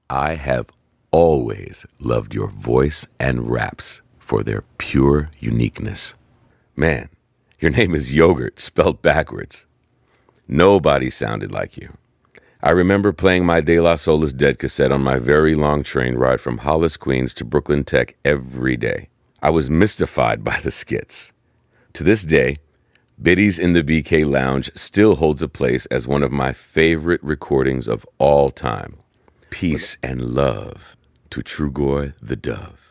I have always loved your voice and raps for their pure uniqueness. Man, your name is Yogurt spelled backwards. Nobody sounded like you. I remember playing my De La Soul is Dead cassette on my very long train ride from Hollis, Queens to Brooklyn Tech every day. I was mystified by the skits. To this day, Biddies in the BK Lounge still holds a place as one of my favorite recordings of all time. Peace and love to Trugoy the Dove.